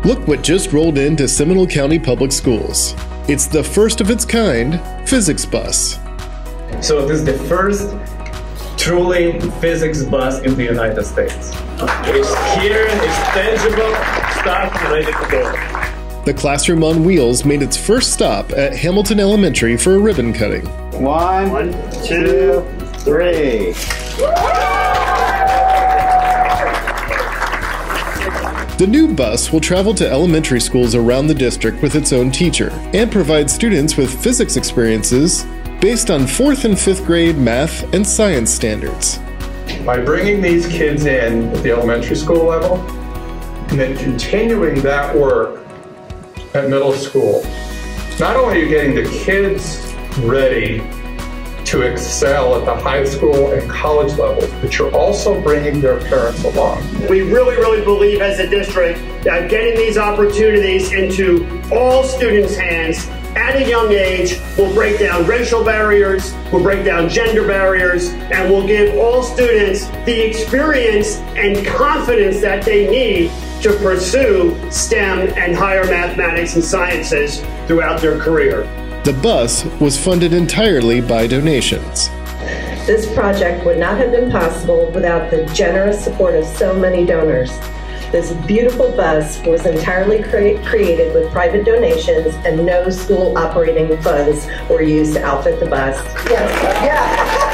Look what just rolled into Seminole County Public Schools. It's the first of its kind physics bus. So this is the first truly physics bus in the United States. It's here, it's tangible, stuff ready to go. The classroom on wheels made its first stop at Hamilton Elementary for a ribbon cutting. 1, 2, 3. The new bus will travel to elementary schools around the district with its own teacher and provide students with physics experiences based on 4th and 5th grade math and science standards. By bringing these kids in at the elementary school level and then continuing that work at middle school, not only are you getting the kids ready to excel at the high school and college levels, but you're also bringing their parents along. We really believe as a district that getting these opportunities into all students' hands at a young age will break down racial barriers, will break down gender barriers, and will give all students the experience and confidence that they need to pursue STEM and higher mathematics and sciences throughout their career. The bus was funded entirely by donations. This project would not have been possible without the generous support of so many donors. This beautiful bus was entirely created with private donations, and no school operating funds were used to outfit the bus. Yes. Yeah.